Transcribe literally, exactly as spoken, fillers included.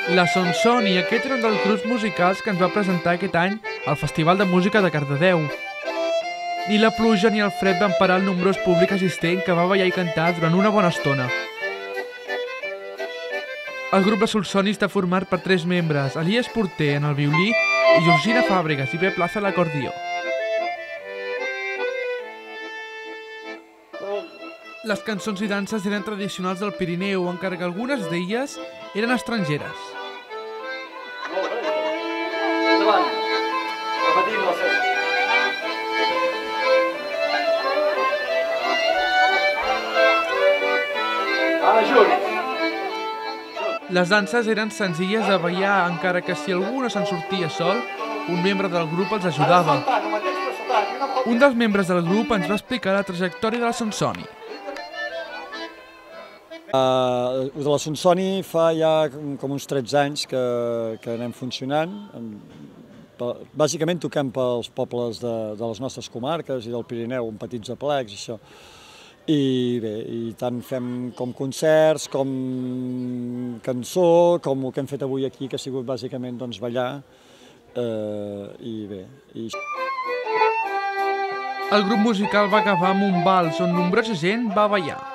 La Sonsoni, aquest era un dels grups musicals que ens va presentar aquest any al Festival de Música de Cardedeu. Ni la pluja ni el fred van parar el nombrós públic assistent que va ballar i cantar durant una bona estona. El grup La Sonsoni està format per tres membres, Elias Porter en el violí i Georgina Fàbregas i Pep Plaza a l'acordió. Les cançons i danses eren tradicionals del Pirineu, encara que algunes d'elles eren estrangeres. Molt bé. Endavant. Repetim la sèrie. Ara, junt. Les danses eren senzilles de ballar, encara que si algú no se'n sortia sol, un membre del grup els ajudava. Un dels membres del grup ens va explicar la trajectòria de la Sonsoni. Uh, de la Sonsoni fa ja com uns tretze anys que, que anem funcionant. Bàsicament toquem pels pobles de, de les nostres comarques i del Pirineu, en petits aplecs i això. I bé, i tant fem com concerts, com cançó, com el que hem fet avui aquí, que ha sigut bàsicament doncs, ballar. Uh, i bé, i... El grup musical va acabar amb un vals on nombrosa gent va ballar.